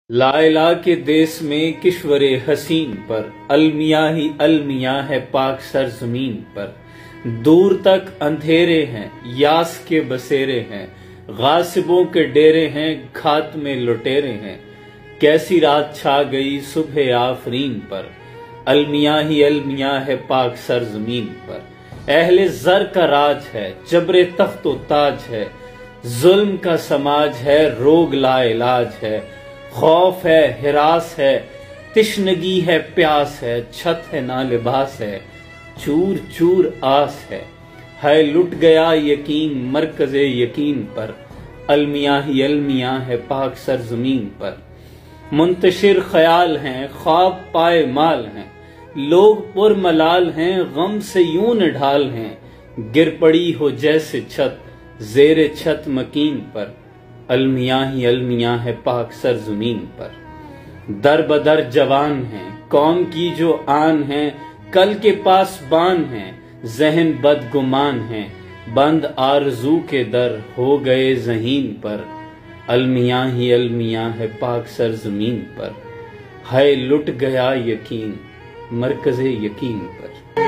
لا الہ کے دیس میں کشور حسین پر المیاں ہی المیاں ہے پاک سرزمین پر۔ دور تک اندھیرے ہیں، یاس کے بسیرے ہیں، غاصبوں کے ڈیرے ہیں، گھات میں لٹیرے ہیں۔ کیسی رات چھا گئی صبح آفرین پر، المیاں ہی المیاں ہے پاک سرزمین پر۔ اہل زر کا راج ہے، جبر تخت و تاج ہے، ظلم کا سماج ہے، روگ لا علاج ہے۔ خوف ہے، ہراس ہے، تشنگی ہے، پیاس ہے، چھت ہے نہ لباس ہے، چور چور آس ہے لٹ گیا یقین مرکز یقین پر، المیاں ہی المیاں ہے پاک سرزمین پر۔ منتشر خیال ہیں، خواب پائے مال ہیں، لوگ پر ملال ہیں، غم سے یوں نڈھال ہیں۔ گر پڑی ہو جیسے چھت زیر چھت مکین پر، المیاں ہی المیاں ہے پاک سرزمین پر۔ در بدر جوان ہیں، قوم کی جو آن ہیں، کل کے پاسبان ہیں، ذہن بدگمان ہیں، بند آرزو کے در ہو گئے ذہین پر، المیاں ہی المیاں ہے پاک سرزمین پر۔ ہے لٹ گیا یقین مرکز یقین پر۔